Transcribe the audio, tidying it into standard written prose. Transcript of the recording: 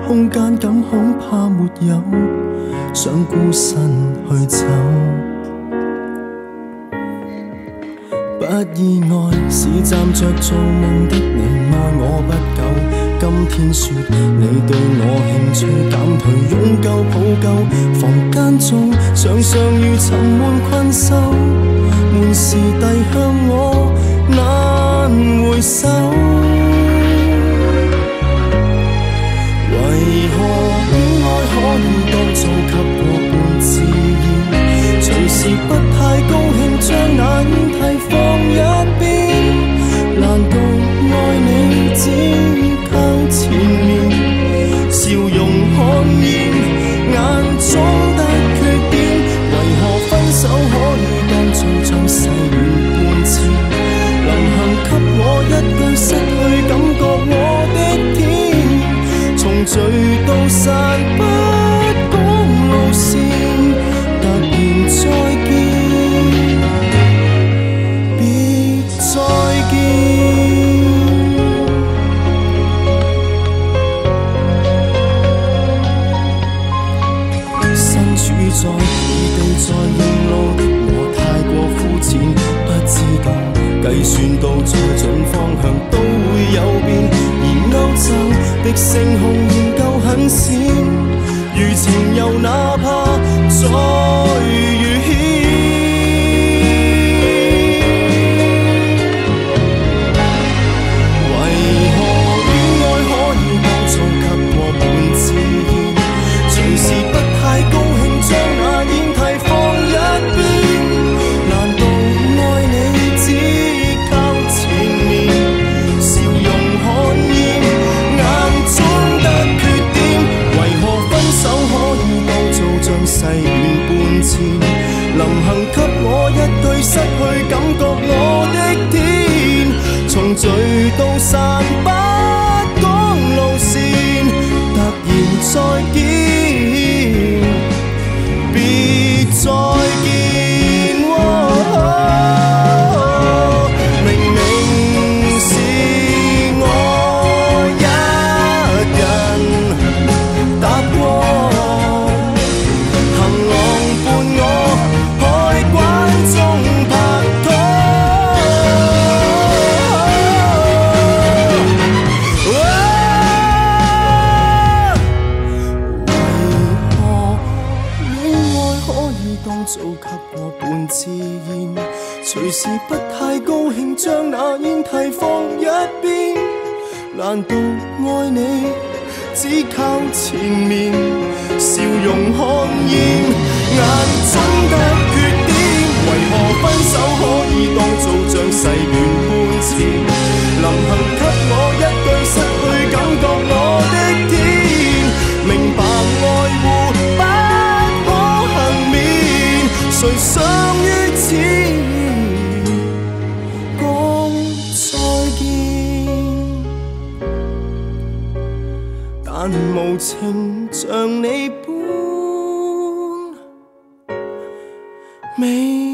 空間感恐怕沒有，想孤身去走。不意外是站着做夢的你愛我不夠，今天說你對我興趣減退，擁舊抱舊，房間中常常如沉悶困獸，門時遞向我難回首。為何戀愛可以當做給過半自然，隨時不太高興將那煙蒂放一邊，難道愛你只靠前面，笑容看厭眼中的缺點，為何分手可以當做將逝遠半次，臨行給我一句失去感覺我的天，從聚到散不講路線，突然再見，別再見。身處在異地在認路的我太過膚淺，不知道計算到再準方向都會有變，而歐洲的星空仍舊很閃，如情又哪怕再遇險。為何戀愛可以當做給過半自然，隨時不太高興將那煙蒂放一邊，難道愛你只靠前面，笑容看厭眼中的缺點，為何分手可以當做將逝遠半次，臨行給我一句失去感覺我的天，從聚到散不講路線，突然再見，別再見。明明是我一人踏過，行浪伴我海關中拍拖。當做給我半自然，隨時不太高興將那煙蒂放一邊，難道愛你只靠前面，笑容看厭眼中的缺點，為何分手可以當做將逝遠半次，臨行給我一句失去感覺我的天，明白愛護不可幸免，誰想於此講再見，但無情像你般美。